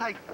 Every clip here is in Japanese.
さい。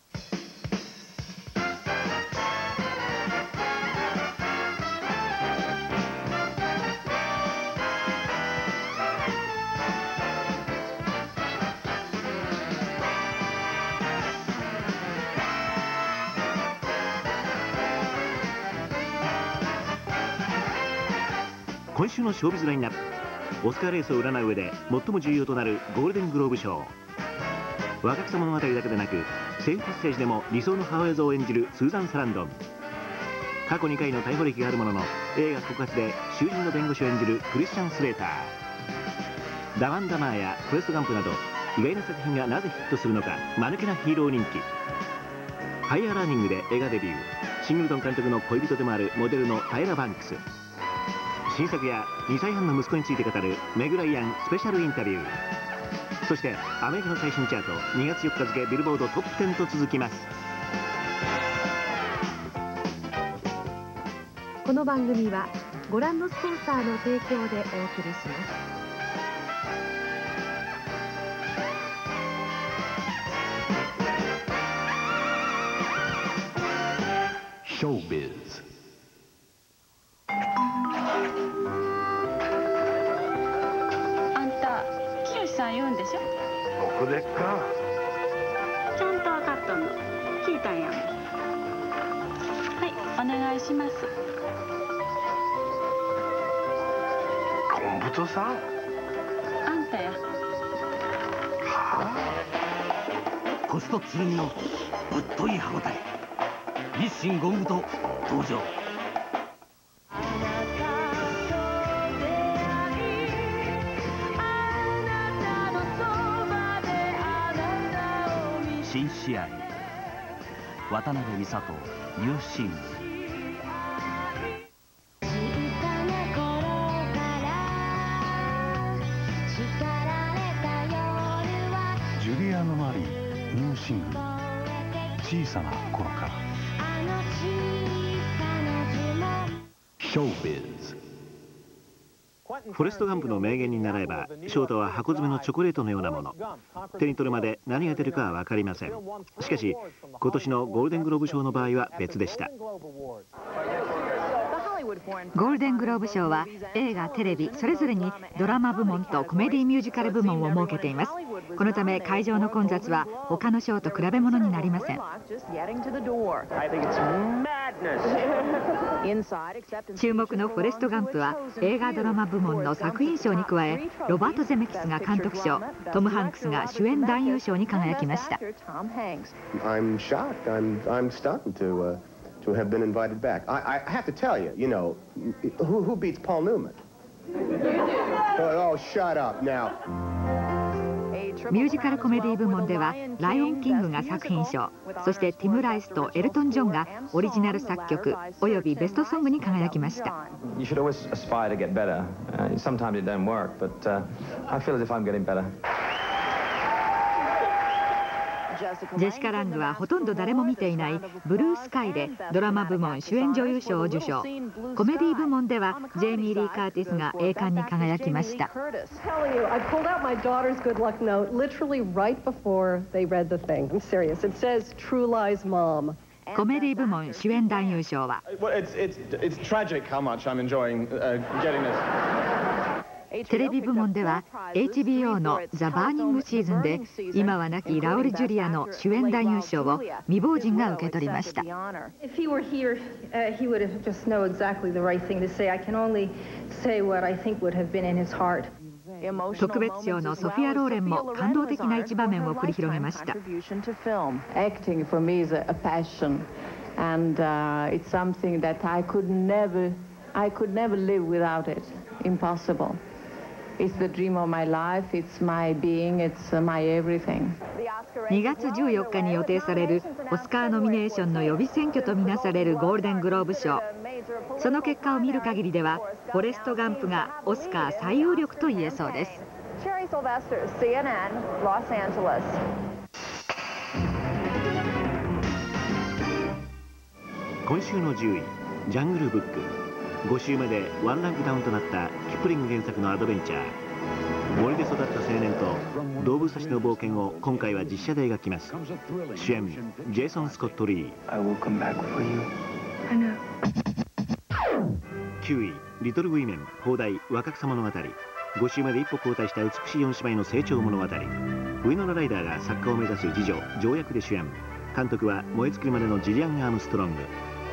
今週のショービズラインナップ、オスカーレースを占う上で最も重要となるゴールデングローブ賞。若草物語だけでなくセーフパッセージでも理想の母親像を演じるスーザン・サランドン。過去2回の逮捕歴があるものの映画告発で囚人の弁護士を演じるクリスチャン・スレーター。ダワン・ダマーやフォレスト・ガンプなど意外な作品がなぜヒットするのか、間抜けなヒーロー人気。ハイヤーラーニングで映画デビュー、シングルトン監督の恋人でもあるモデルのタイラ・バンクス。新作や2歳半の息子について語るメグライアンスペシャルインタビュー。そしてアメリカの最新チャート2月4日付ビルボードトップ10と続きます。 この番組はご覧のスポンサーの提供でお送りします。 ショービズ。 言うんでしょ。 僕でっか。 ちゃんと分かったの。聞いたんやもん。はい、お願いします。 昆布とさん。 あんたや。 はあ。コシと剣のぶっとい歯ごたえ。日清ゴンブと登場。新試合渡辺美里ニューシーン。 ジュリアーノ・マリーニューシングル小さな頃から。 ショービズ。フォレスト・ガンプの名言に習えば、ショートは箱詰めのチョコレートのようなもの。手に取るまで何が出るかは分かりません。しかし今年のゴールデングローブ賞の場合は別でした。 ゴールデングローブ賞は映画、テレビそれぞれにドラマ部門とコメディミュージカル部門を設けています。このため会場の混雑は他の賞と比べ物になりません。注目のフォレスト・ガンプは映画ドラマ部門の作品賞に加え、ロバート・ゼメキスが監督賞、トム・ハンクスが主演男優賞に輝きました。 To have been invited back. I have to tell you, you know, who beats Paul Newman? Oh, shut up now. ミュージカルコメディ部門ではライオンキングが作品賞、そしてティム・ライスとエルトン・ジョンがオリジナル作曲およびベストソングに輝きました。 You should always aspire to get better. Sometimes it don't work, but I feel as if I'm getting better. ジェシカ・ラングはほとんど誰も見ていないブルースカイでドラマ部門主演女優賞を受賞。コメディ部門ではジェイミー・リー・カーティスが栄冠に輝きました。コメディ部門主演男優賞はテレビ部門では HBO の「ザ・バーニング・シーズン」で今は亡きラウル・ジュリアの主演男優賞を未亡人が受け取りました。特別賞のソフィア・ローレンも感動的な一場面を繰り広げました。 It's the dream of my life, it's my being, it's my everything. 2月14日に予定されるオスカーノミネーションの予備選挙とみなされるゴールデングローブ賞。その結果を見る限りではフォレスト・ガンプがオスカー最有力と言えそうです。 今週の10位、ジャングルブック。5週目でワンランクダウンとなったキプリング原作のアドベンチャー。 森で育った青年と動物たちの冒険を今回は実写で描きます。主演ジェイソン・スコット・リー。9位リトル・ウィメン放題若草物語。5週目で一歩後退した美しい4姉妹の成長物語。ウィノラ・ライダーが作家を目指す次女条役で主演。監督は燃え尽きるまでのジリアン・アームストロング。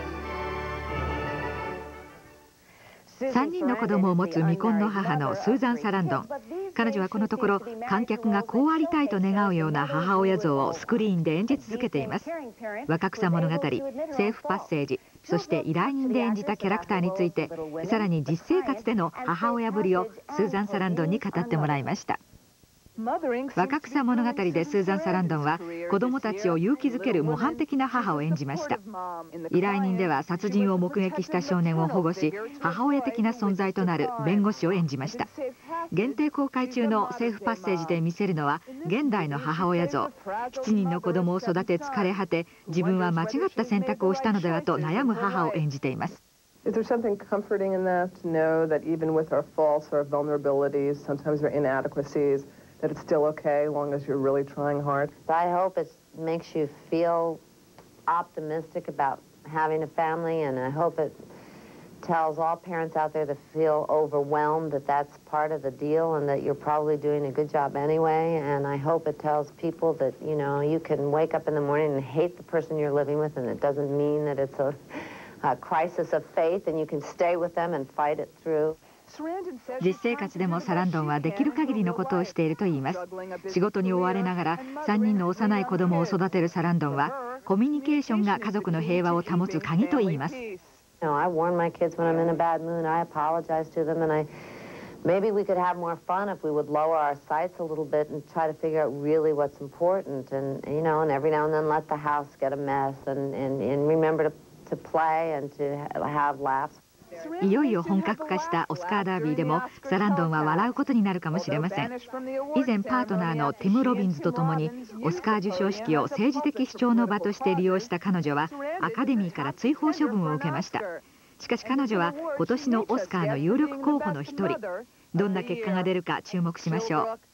3人の子供を持つ未婚の母のスーザン・サランドン。彼女はこのところ観客がこうありたいと願うような母親像をスクリーンで演じ続けています。若草物語、セーフパッセージ、そして依頼人で演じたキャラクターについて、さらに実生活での母親ぶりをスーザン・サランドンに語ってもらいました。若草物語でスーザン・サランドンは子供たちを勇気づける模範的な母を演じました。依頼人では殺人を目撃した少年を保護し母親的な存在となる弁護士を演じました。限定公開中のセーフパッセージで見せるのは現代の母親像。7人の子供を育て疲れ果て、自分は間違った選択をしたのではと悩む母を演じています。 Is there something comforting in that to know that even with our faults, our vulnerabilities, sometimes our inadequacies, that it's still okay as long as you're really trying hard? I hope it makes you feel optimistic about having a family, and I hope it tells all parents out there that feel overwhelmed that that's part of the deal and that you're probably doing a good job anyway. And I hope it tells people that, you know, you can wake up in the morning and hate the person you're living with, and it doesn't mean that it's a crisis of faith, and you can stay with them and fight it through. 実生活でもサランドンはできる限りのことをしているといいます。仕事に追われながら3人の幼い子供を育てるサランドンは、コミュニケーションが家族の平和を保つ鍵と言います。 I warn my kids when I'm in a bad mood. I apologize to them, and maybe we could have more fun if we would lower our sights a little bit and try to figure out really what's important, and you know, and every now and then let the house get a mess, and remember to play and to have laughs. いよいよ本格化したオスカーダービーでもサランドンは笑うことになるかもしれません。以前パートナーのティム・ロビンズと共にオスカー授賞式を政治的主張の場として利用した彼女はアカデミーから追放処分を受けました。しかし彼女は今年のオスカーの有力候補の一人。どんな結果が出るか注目しましょう。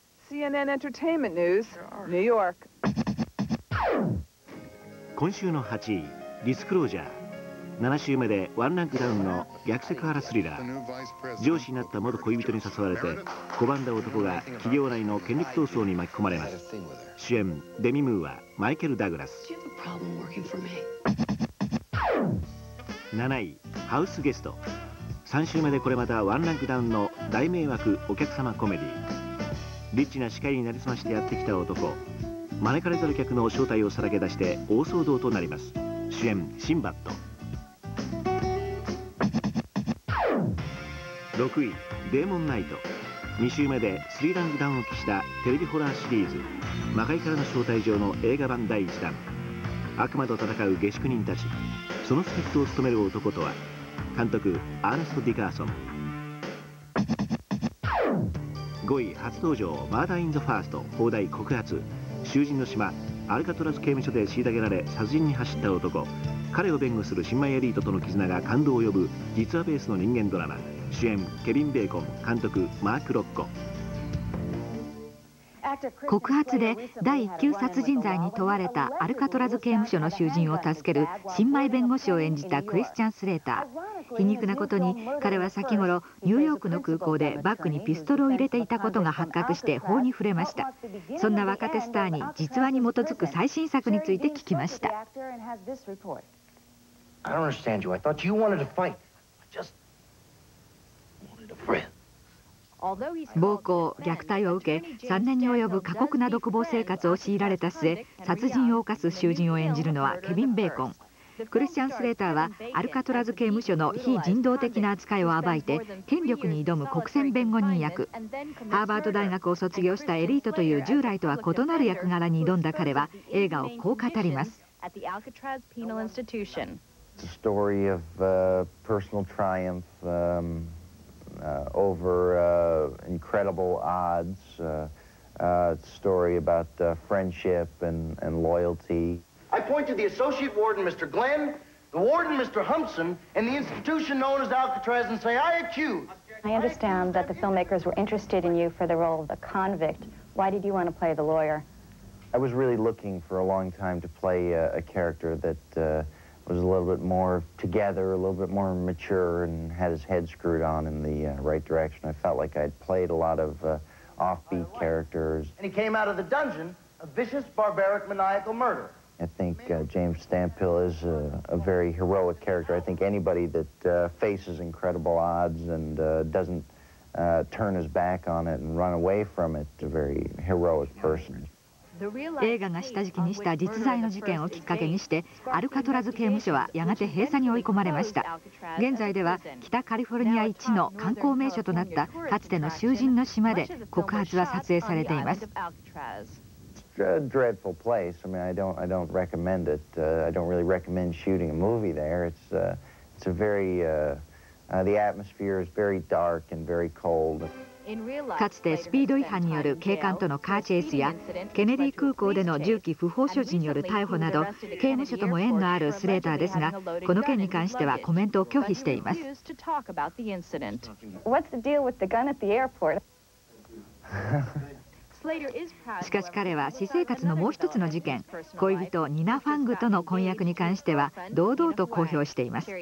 今週の8位ディスクロージャー。7週目でワンランクダウンの逆セクハラスリラー。上司になった元恋人に誘われて拒んだ男が企業内の権力闘争に巻き込まれます。主演デミ・ムーア、マイケル・ダグラス。7位ハウスゲスト。3週目でこれまたワンランクダウンの大迷惑お客様コメディ。リッチな司会になりすましてやってきた男、招かれざる客の正体をさらけ出して大騒動となります。主演シンバッド。6位デーモンナイト。2週目で3ランクダウンを期したテレビホラーシリーズ魔界からの招待状の映画版第1弾。悪魔と戦う下宿人たち、その助っ人を務める男とは。監督アーネスト・ディカーソン。5位初登場マーダー・イン・ザ・ファースト放題告発。囚人の島アルカトラズ刑務所で虐げられ殺人に走った男、彼を弁護する新米エリートとの絆が感動を呼ぶ実話ベースの人間ドラマ。主演ケビン・ベーコン、監督マーク・ロッコ。 告発で第1級殺人罪に問われたアルカトラズ刑務所の囚人を助ける新米弁護士を演じたクリスチャン・スレーター。皮肉なことに彼は先頃ニューヨークの空港でバッグにピストルを入れていたことが発覚して法に触れました。そんな若手スターに実話に基づく最新作について聞きました。暴行・虐待を受け3年に及ぶ過酷な独房生活を強いられた末、殺人を犯す囚人を演じるのはケビン・ベーコン。クリスチャン・スレーターはアルカトラズ刑務所の非人道的な扱いを暴いて権力に挑む国選弁護人役。ハーバード大学を卒業したエリートという従来とは異なる役柄に挑んだ彼は映画をこう語ります。 over incredible odds. It's a story about friendship and loyalty. I point to the associate warden, Mr. Glenn, the warden, Mr. Humpson, and the institution known as Alcatraz and say, I accuse I understand that the filmmakers were interested in you for the role of the convict. Why did you want to play the lawyer? I was really looking for a long time to play a character that was a little bit more together, a little bit more mature, and had his head screwed on in the right direction. I felt like I'd played a lot of offbeat characters. And he came out of the dungeon a vicious, barbaric, maniacal murderer. I think James Stampill is a very heroic character. I think anybody that faces incredible odds and doesn't turn his back on it and run away from it, a very heroic person. 映画が下敷きにした実在の事件をきっかけにしてアルカトラズ刑務所はやがて閉鎖に追い込まれました。現在では北カリフォルニア一の観光名所となったかつての囚人の島で告発は撮影されています。 A dreadful place. I mean, I don't recommend it. I don't really recommend shooting a movie there. It's a very the atmosphere is very dark and very cold. かつてスピード違反による警官とのカーチェイスやケネディ空港での銃器不法所持による逮捕など刑務所とも縁のあるスレーターですが、この件に関してはコメントを拒否しています。しかし彼は私生活のもう一つの事件、恋人ニナ・ファングとの婚約に関しては堂々と公表しています。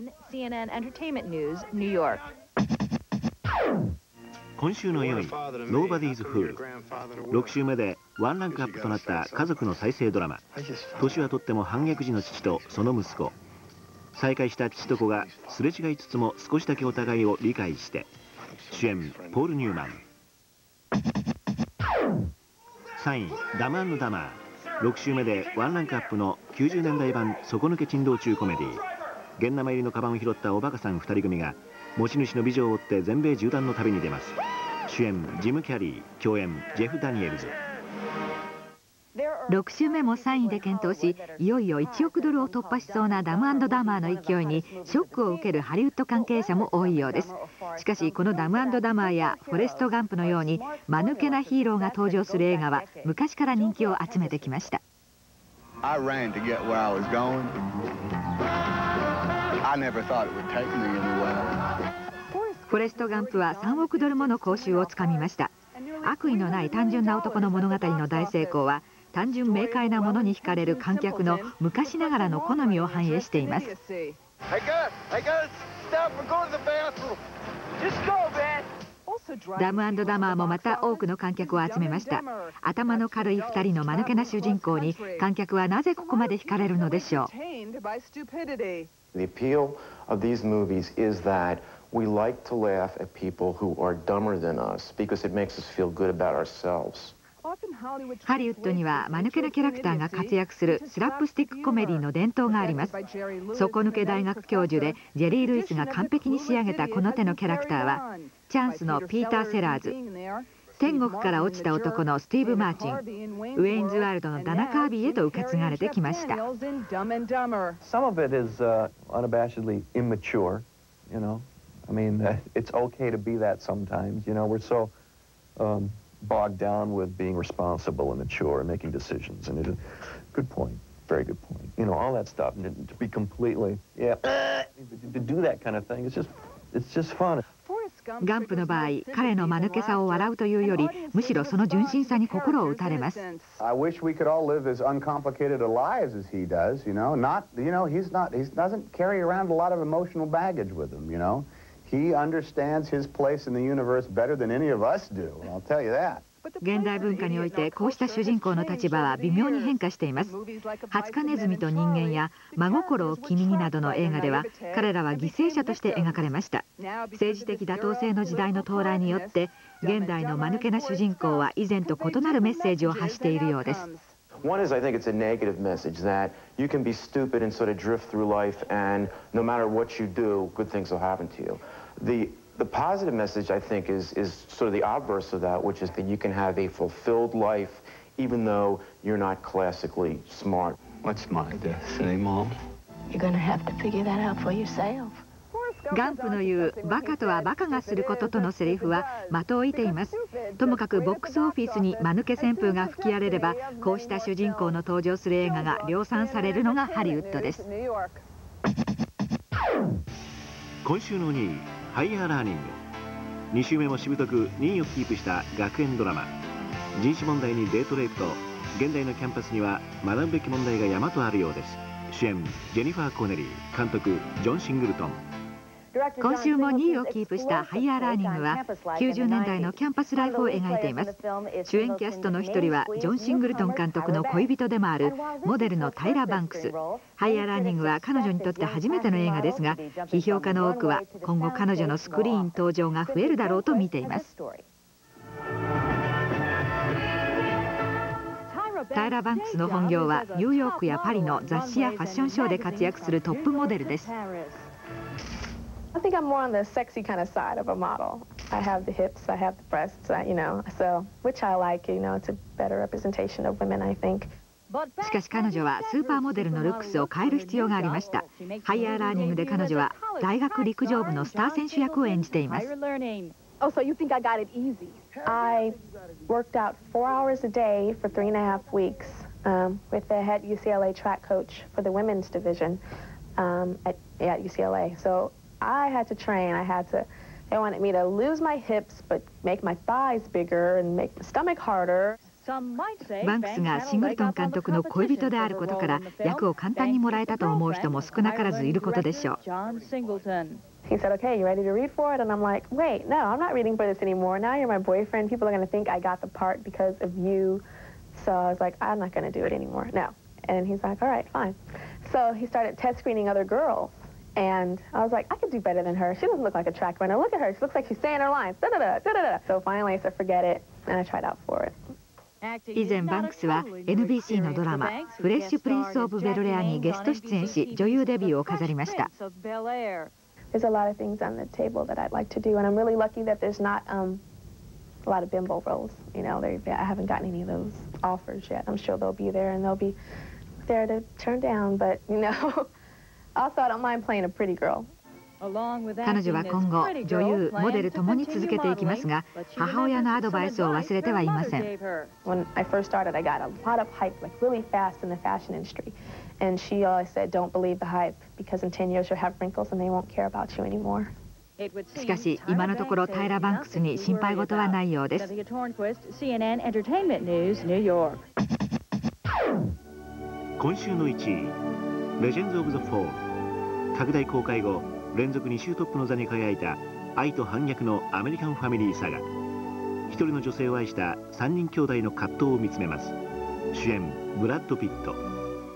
今週の4位、Nobody's Fool。6週目でワンランクアップとなった家族の再生ドラマ。年はとっても反逆児の父とその息子。再会した父と子がすれ違いつつも少しだけお互いを理解して。主演、ポール・ニューマン。3位、ダム&ダマー。6週目でワンランクアップの90年代版底抜け珍道中コメディ。現生入りのカバンを拾ったおバカさん2人組が持ち主の美女を追って全米縦断の旅に出ます。主演ジム・キャリー、共演ジェフ・ダニエルズ。 6週目も3位で検討し、いよいよ1億ドルを突破しそうなダム&ダマーの勢いにショックを受けるハリウッド関係者も多いようです。しかしこのダム&ダマーやフォレスト・ガンプのように間抜けなヒーローが登場する映画は昔から人気を集めてきました。 I ran to get where I was going. I never thought it would take me anywhere. フォレスト・ガンプは3億ドルもの報酬をつかみました。悪意のない単純な男の物語の大成功は単純明快なものに惹かれる観客の昔ながらの好みを反映しています。ダム&ダマーもまた多くの観客を集めました。頭の軽い2人の間抜けな主人公に観客はなぜここまで惹かれるのでしょう。 The appeal of these movies is that we like to laugh at people who are dumber than us because it makes us feel good about ourselves. ハリウッドには間抜けなキャラクターが活躍するスラップスティックコメディの伝統があります。底抜け大学教授でジェリー・ルイスが完璧に仕上げたこの手のキャラクターはチャンスのピーター・セラーズ、天国から落ちた男のスティーブ・マーチン、ウェインズワールドのダナ・カービーへと受け継がれてきました。 Some of it is unabashedly immature, you know. I mean, it's okay to be that sometimes. You know, we're so bogged down with being responsible and mature and making decisions. And good point, very good point. You know, all that stuff. And to be completely, yeah, to do that kind of thing, it's just fun. ガンプの場合、彼の間抜けさを笑うというより、むしろその純真さに心を打たれます。 I wish we could all live as uncomplicated lives as he does, you know. Not, you know, he doesn't carry around a lot of emotional baggage with him, you know. He understands his place in the universe better than any of us do, I'll tell you that. 現代文化においてこうした主人公の立場は微妙に変化しています。ハツカネズミと人間や真心を君になどの映画では彼らは犠牲者として描かれました。政治的妥当性の時代の到来によって現代の間抜けな主人公は以前と異なるメッセージを発しているようです。 One is, I think it's a negative message that you can be stupid and sort of drift through life, and no matter what you do, good things will happen to you. The positive message, I think, is sort of the obverse of that, which is that you can have a fulfilled life even though you're not classically smart. What's my destiny, Mom? You're gonna have to figure that out for yourself. ガンプの言うバカとはバカがすることとのセリフは的を射ています。ともかくボックスオフィスに間抜け旋風が吹き荒れればこうした主人公の登場する映画が量産されるのがハリウッドです。今週の2位、ハイヤーラーニング。 2週目もしぶとく2位をキープした学園ドラマ。人種問題にデートレイプと現代のキャンパスには学ぶべき問題が山とあるようです。主演ジェニファー・コネリー、監督ジョン・シングルトン。 今週も2位をキープしたハイヤーラーニングは90年代のキャンパスライフを描いています。主演キャストの一人はジョン・シングルトン監督の恋人でもあるモデルのタイラ・バンクス。ハイヤーラーニングは彼女にとって初めての映画ですが、批評家の多くは今後彼女のスクリーン登場が増えるだろうと見ています。タイラ・バンクスの本業はニューヨークやパリの雑誌やファッションショーで活躍するトップモデルです。 I think I'm more on the sexy kind of side of a model. I have the hips, I have the breasts, you know, so which I like, you know, it's a better representation of women, I think. しかし彼女はスーパーモデルのルックスを変える必要がありました。ハイヤーラーニングで彼女は大学陸上部のスター選手役を演じています。 Oh, so you think I got it easy? I worked out 4 hours a day for 3.5 weeks with the head UCLA track coach for the women's division at UCLA. So I had to train. They wanted me to lose my hips, but make my thighs bigger and make my stomach harder. バンクスがシングルトン監督の恋人であることから役を簡単にもらえたと思う人も少なからずいることでしょう。 He said, okay, you ready to read for it? And I'm like, wait, no, I'm not reading for this anymore. Now you're my boyfriend. People are going to think I got the part because of you. So I was like, I'm not going to do it anymore. No. And he's like, all right, fine. So he started test screening other girls. And I was like, I could do better than her. She doesn't look like a track runner. Look at her. She looks like she's saying her lines. Da-da-da, da-da-da. So finally I said, forget it. And I tried out for it. 以前バンクスは NBC のドラマ「フレッシュ・プリンス・オブ・ベルレア」にゲスト出演し女優デビューを飾りました。 There's a lot of things on the table that I'd like to do, and I'm really lucky that there's not a lot of bimbo roles. You know, I haven't gotten any of those offers yet. I'm sure they'll be there, and they'll be there to turn down. But you know, also I don't mind playing a pretty girl. 彼女は今後女優モデルともに続けていきますが、母親のアドバイスを忘れてはいません。 When I first started, I got a lot of hype, like really fast in the fashion industry, and she always said, "Don't believe the hype, because in 10 years you'll have wrinkles and they won't care about you anymore." しかし今のところタイラ・バンクスに心配事はないようです。 今週の1位、レジェンズ・オブ・ザ・フォール。拡大公開後連続2週トップの座に輝いた愛と反逆のアメリカンファミリーサガ。一人の女性を愛した3人兄弟の葛藤を見つめます。主演ブラッド・ピット。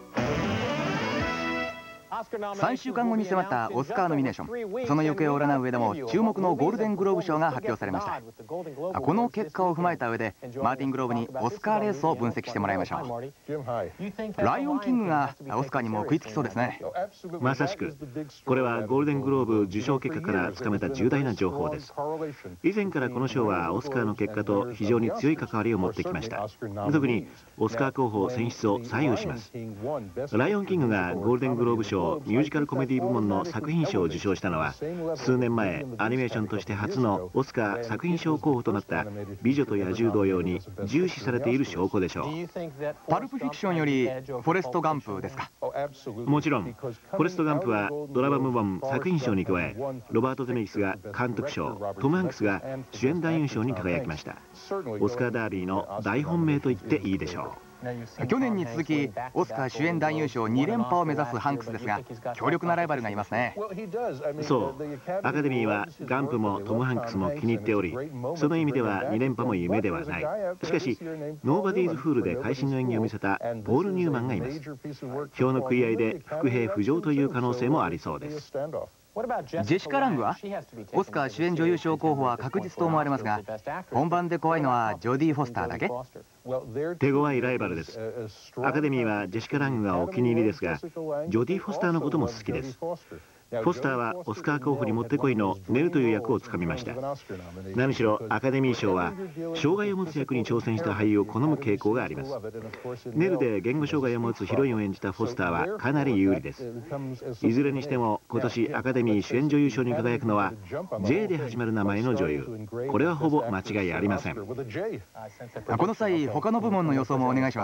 3週間後に迫ったオスカーノミネーション、その行方を占う上でも注目のゴールデングローブ賞が発表されました。この結果を踏まえた上でマーティン・グローブにオスカーレースを分析してもらいましょう。ライオンキングがオスカーにも食いつきそうですね。 まさしくこれはゴールデングローブ受賞結果からつかめた重大な情報です。以前からこの賞はオスカーの結果と非常に強い関わりを持ってきました。特にオスカー候補選出を左右します。ライオンキングがゴールデングローブ賞ミュージカルコメディ部門の作品賞を受賞したのは数年前アニメーションとして初のオスカー作品賞候補となった美女と野獣同様に重視されている証拠でしょう。 パルプフィクションよりフォレストガンプですか？ もちろんフォレストガンプはドラマ部門作品賞に加えロバート・ゼメキスが監督賞、トム・ハンクスが主演男優賞に輝きました。オスカーダービーの大本命と言っていいでしょう。 去年に続きオスカー主演男優賞2連覇を目指すハンクスですが、強力なライバルがいますね。 そうアカデミーはガンプもトム・ハンクスも気に入っており、その意味では2連覇も夢ではない。しかしノーバディーズ・フールで会心の演技を見せたポール・ニューマンがいます。票の食い合いで伏兵浮上という可能性もありそうです。 ジェシカ・ラングはオスカー主演女優賞候補は確実と思われますが、本番で怖いのはジョディ・フォスターだけ。 手強いライバルです。アカデミーはジェシカ・ラングがお気に入りですが、ジョディ・フォスターのことも好きです。フォスターはオスカー候補にもってこいのネルという役をつかみました。何しろアカデミー賞は障害を持つ役に挑戦した俳優を好む傾向があります。ネルで言語障害を持つヒロインを演じたフォスターはかなり有利です。いずれにしても今年アカデミー主演女優賞に輝くのは J で始まる名前の女優。これはほぼ間違いありません。 この際他の部門の予想もお願いします。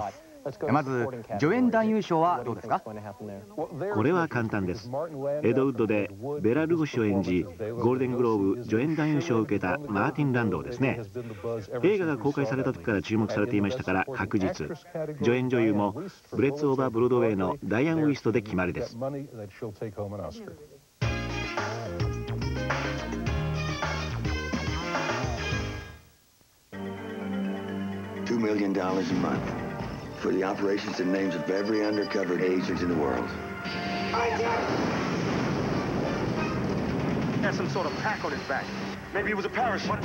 まず助演男優賞はどうですか？ これは簡単です。エドウッドでベラ・ルゴシを演じ、ゴールデングローブ助演男優賞を受けたマーティン・ランドーですね。映画が公開された時から注目されていましたから確実。助演女優もブレッツ・オーバー・ブロードウェイのダイアン・ウィストで決まりです。 $2 million a month for the operations and names of every undercover agent in the world. He has some sort of pack on his back. Maybe it was a parachute.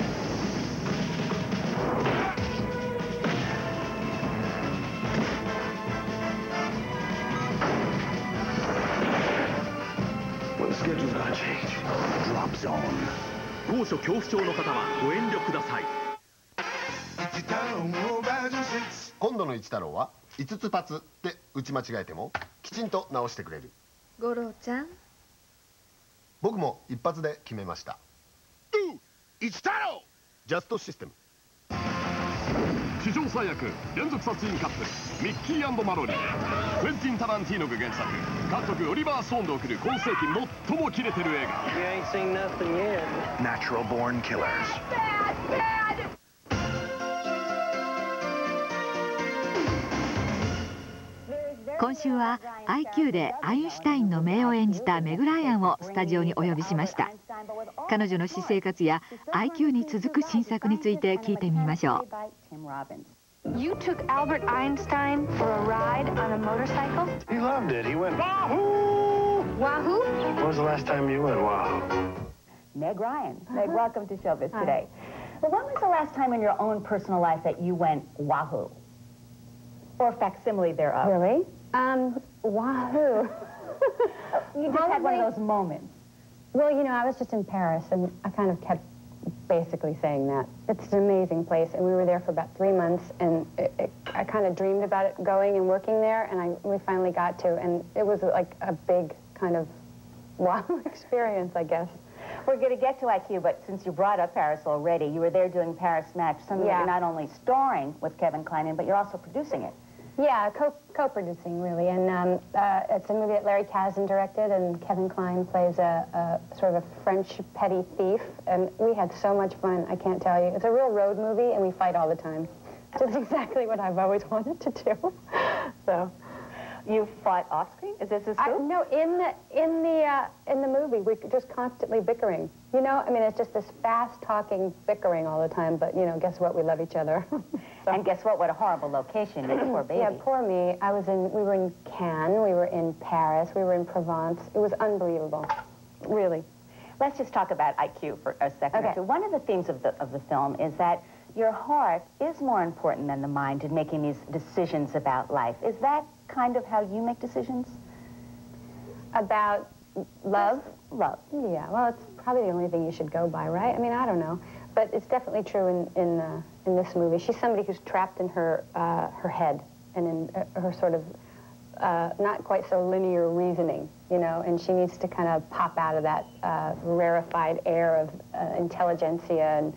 Well, the schedule's gonna change. Drop zone. 高所恐怖症の方はご遠慮ください。 今度の一太郎は5つパツって打ち間違えてもきちんと直してくれる。 五郎ちゃん、 僕も一発で決めました。一太郎ジャストシステム。 史上最悪連続殺人カップルミッキー&マロリー。クエンティン・タランティーノが原作、監督オリバー・ストーンで送る今世紀最もキレてる映画。 Natural born killers. 今週は IQ でアインシュタインの姪を演じたメグ・ライアンをスタジオにお呼びしました。彼女の私生活や IQ に続く新作について聞いてみましょう。 You took Albert Einstein for a ride on a motorcycle? He loved it. He went Wahoo! Wahoo? When was the last time you went Wahoo? Meg Ryan. Meg, welcome to Showbiz today. Well, when was the last time in your own personal life that you went Wahoo? Or facsimile thereof? Really? Wahoo. You just had one of those moments. Well, you know, I was just in Paris, and I kind of kept basically saying that. It's an amazing place, and we were there for about 3 months, and I kind of dreamed about it going and working there, and we finally got to, and it was like a big kind of wow experience, I guess. We're going to get to IQ, but since you brought up Paris already, you were there doing Paris Match, something that you're not only starring with Kevin Kline in, but you're also producing it. Yeah, co-producing, really, and it's a movie that Larry Kazan directed, and Kevin Kline plays a sort of a French petty thief, and we had so much fun, I can't tell you. It's a real road movie, and we fight all the time. Just exactly what I've always wanted to do. So, you fought off screen? Is this a scoop? No, in the movie, we're just constantly bickering. You know, I mean, it's just this fast-talking bickering all the time, but, you know, guess what? We love each other. So. And guess what? What a horrible location. Poor baby. Yeah, poor me. We were in Cannes, we were in Paris, we were in Provence. It was unbelievable, really. Let's just talk about IQ for a second or two. One of the themes of the film is that your heart is more important than the mind in making these decisions about life. Is that kind of how you make decisions? About love? Love. Yeah, well, it's probably the only thing you should go by, right? I mean, I don't know. But it's definitely true in this movie. She's somebody who's trapped in her head and in her sort of not quite so linear reasoning, you know, and she needs to kind of pop out of that rarefied air of intelligentsia, and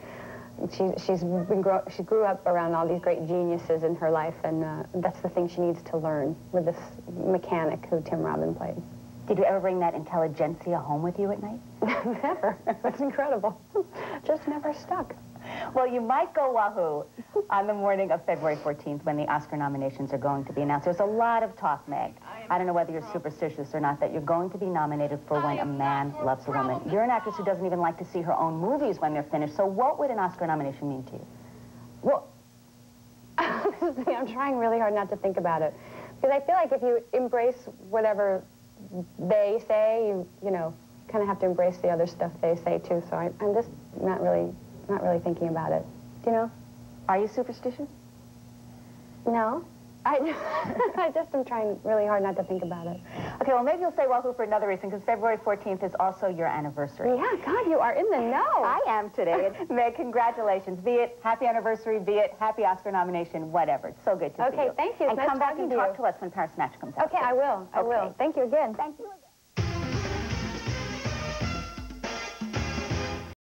she grew up around all these great geniuses in her life, and that's the thing she needs to learn with this mechanic who Tim Robin played. Did you ever bring that intelligentsia home with you at night? Never. That's incredible. Just never stuck. Well, you might go Wahoo on the morning of February 14th when the Oscar nominations are going to be announced. There's a lot of talk, Meg. I don't know whether you're superstitious or not, that you're going to be nominated for When a Man Loves a Woman. You're an actress who doesn't even like to see her own movies when they're finished, so what would an Oscar nomination mean to you? Well, I'm trying really hard not to think about it, because I feel like if you embrace whatever they say, you know, kind of have to embrace the other stuff they say too. So I'm just not really thinking about it. Do you know? Are you superstitious? No. I just am trying really hard not to think about it. Okay, well, maybe you'll say Wahoo for another reason, because February 14th is also your anniversary. Yeah, God, you are in the know. I am today. Meg, congratulations. Be it happy anniversary, be it happy Oscar nomination, whatever. It's so good to see you. Okay, thank you. And nice come back and to talk to us when Paris Match comes out. Okay, I will. I will. Thank you again. Thank you again.